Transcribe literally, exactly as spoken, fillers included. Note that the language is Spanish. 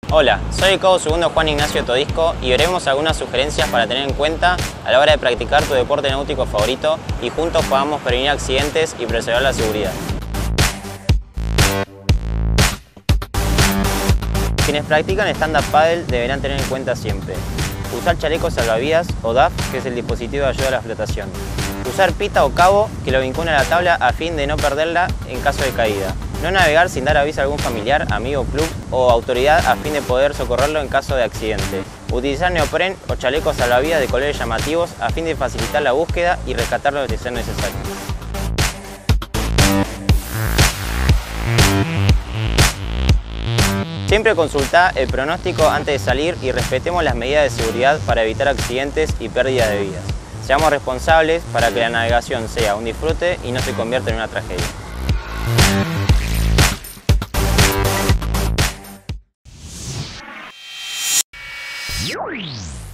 Hola, soy el cabo segundo Juan Ignacio Todisco y veremos algunas sugerencias para tener en cuenta a la hora de practicar tu deporte náutico favorito y juntos podamos prevenir accidentes y preservar la seguridad. Quienes practican stand-up paddle deberán tener en cuenta siempre usar chalecos salvavidas o D A F, que es el dispositivo de ayuda a la flotación. Usar pita o cabo que lo vincula a la tabla a fin de no perderla en caso de caída. No navegar sin dar aviso a algún familiar, amigo, club o autoridad a fin de poder socorrerlo en caso de accidente. Utilizar neopren o chalecos salvavidas de colores llamativos a fin de facilitar la búsqueda y rescatarlo de ser necesario. Siempre consulta el pronóstico antes de salir y respetemos las medidas de seguridad para evitar accidentes y pérdidas de vidas. Seamos responsables para que la navegación sea un disfrute y no se convierta en una tragedia. Yeah.